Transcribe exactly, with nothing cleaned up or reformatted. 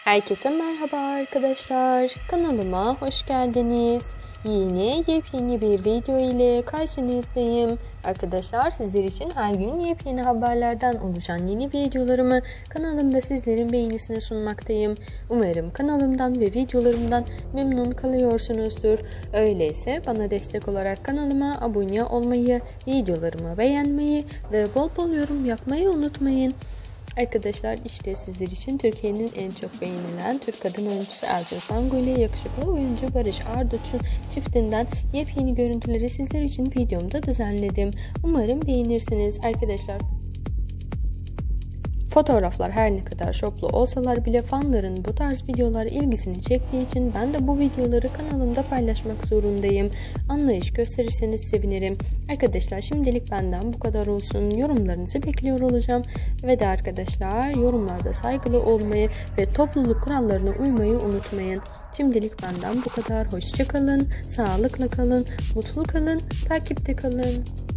Herkese merhaba arkadaşlar. Kanalıma hoş geldiniz. Yine yepyeni bir video ile karşınızdayım. Arkadaşlar sizler için her gün yepyeni haberlerden oluşan yeni videolarımı kanalımda sizlerin beğenisine sunmaktayım. Umarım kanalımdan ve videolarımdan memnun kalıyorsunuzdur. Öyleyse bana destek olarak kanalıma abone olmayı, videolarımı beğenmeyi ve bol bol yorum yapmayı unutmayın. Arkadaşlar işte sizler için Türkiye'nin en çok beğenilen Türk kadın oyuncusu Elçin Sangu ile yakışıklı oyuncu Barış Arduç'un çiftinden yepyeni görüntüleri sizler için videomda düzenledim. Umarım beğenirsiniz arkadaşlar. Fotoğraflar her ne kadar şoplu olsalar bile fanların bu tarz videolar ilgisini çektiği için ben de bu videoları kanalımda paylaşmak zorundayım. Anlayış gösterirseniz sevinirim. Arkadaşlar şimdilik benden bu kadar olsun. Yorumlarınızı bekliyor olacağım. Ve de arkadaşlar yorumlarda saygılı olmayı ve topluluk kurallarına uymayı unutmayın. Şimdilik benden bu kadar. Hoşça kalın, sağlıkla kalın, mutlu kalın, takipte kalın.